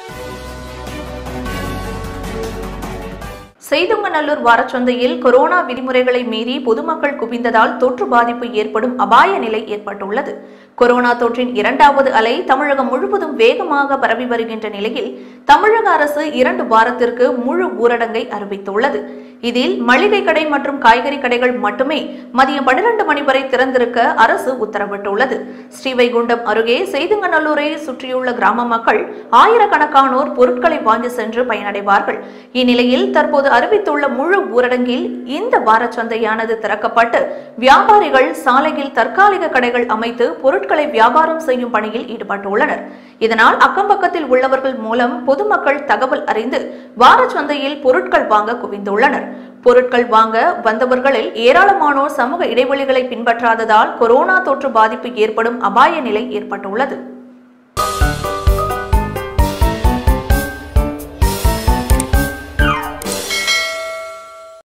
Seydunganallur வாரச்சந்தையில் corona விதிமுறைகளை மீறி பொதுமக்கள் குவிந்ததால் தொற்று பாதிப்பு ஏற்படும் அபாய நிலை ஏற்பட்டுள்ளது. கொரோனா தொற்றின் 2வது அலை தமிழகம் முழுவதும் வேகமாக பரவி வருகின்ற நிலையில் தமிழக அரசு 2 வாரத்திற்கு முழு ஊரடங்கை அறிவித்துள்ளது. இதில் மளிகை கடை மற்றும் காய்கறி கடைகள் மட்டுமே மதியம் 12 மணி வரை திறந்திருக்க அரசு உத்தரவிட்டுள்ளது. ஸ்ரீவைகுண்டம் அருகே செய்துங்கநல்லூரை சுற்றியுள்ள கிராம மக்கள் ஆயிரக்கணக்கானோர் பொருட்களை வாங்கி சென்று பயனடைவார்கள். இந்நிலையில் தற்போது அறிவித்துள்ள முழு ஊரடங்கில் இந்த வாரச்சந்தையானது திறக்கப்பட்டு வியாபாரிகள் சாலையில் தற்காலிக கடைகள் அமைத்து பொருட்களை வியாபாரம் செய்யும் பணியில் ஈடுபட்டுள்ளனர். இதனால் அக்கம்பக்கத்தில் உள்ளவர்கள் மூலம் பொதுமக்கள் தகவல் அறிந்து வாரச்சந்தையில் பொருட்கள் வாங்க குவிந்துள்ளனர். பொருட்கள் வாங்க வந்தவர்களில் ஏராளமானோர் சமூக இடைவெளிகளை பின்பற்றாததால் கொரோனா தொற்று பாதிப்பு ஏற்படும் அபாய நிலை ஏற்பட்டுள்ளது.